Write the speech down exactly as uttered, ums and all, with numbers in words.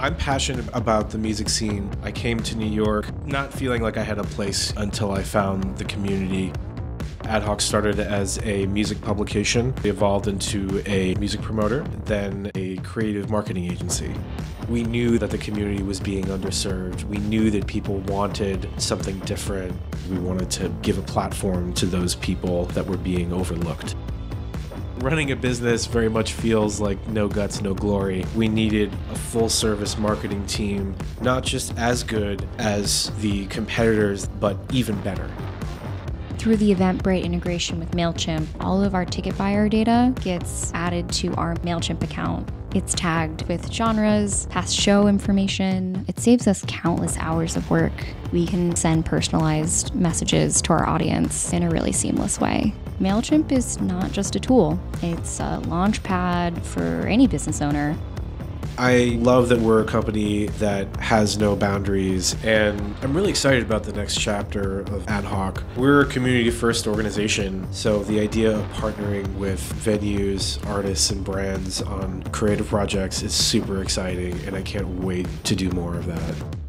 I'm passionate about the music scene. I came to New York not feeling like I had a place until I found the community. AdHoc started as a music publication, evolved into a music promoter, then a creative marketing agency. We knew that the community was being underserved. We knew that people wanted something different. We wanted to give a platform to those people that were being overlooked. Running a business very much feels like no guts, no glory. We needed a full-service marketing team, not just as good as the competitors, but even better. Through the Eventbrite integration with Mailchimp, all of our ticket buyer data gets added to our Mailchimp account. It's tagged with genres, past show information. It saves us countless hours of work. We can send personalized messages to our audience in a really seamless way. Mailchimp is not just a tool. It's a launch pad for any business owner. I love that we're a company that has no boundaries, and I'm really excited about the next chapter of AdHoc. We're a community-first organization, so the idea of partnering with venues, artists, and brands on creative projects is super exciting, and I can't wait to do more of that.